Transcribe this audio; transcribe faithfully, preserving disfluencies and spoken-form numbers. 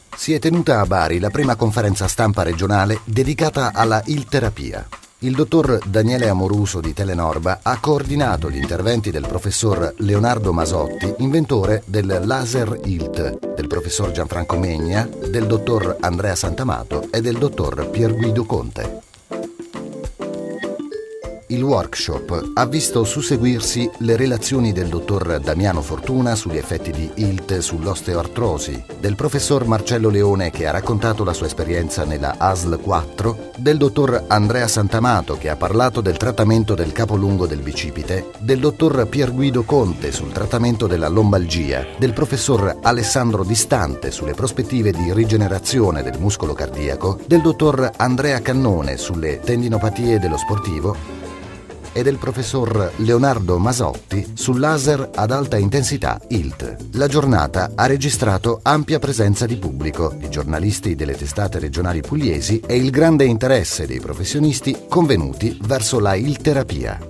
Si è tenuta a Bari la prima conferenza stampa regionale dedicata alla ilterapia. Il dottor Daniele Amoruso di Telenorba ha coordinato gli interventi del professor Leonardo Masotti, inventore del laser I L T, del professor Gianfranco Megna, del dottor Andrea Santamato e del dottor Pierguido Conte. Il workshop ha visto susseguirsi le relazioni del dottor Damiano Fortuna sugli effetti di I L T sull'osteoartrosi, del professor Marcello Leone che ha raccontato la sua esperienza nella A S L quattro, del dottor Andrea Santamato che ha parlato del trattamento del capolungo del bicipite, del dottor Pierguido Conte sul trattamento della lombalgia, del professor Alessandro Distante sulle prospettive di rigenerazione del muscolo cardiaco, del dottor Andrea Cannone sulle tendinopatie dello sportivo e del professor Leonardo Masotti sul laser ad alta intensità I L T. La giornata ha registrato ampia presenza di pubblico, di giornalisti delle testate regionali pugliesi e il grande interesse dei professionisti convenuti verso la ilterapia.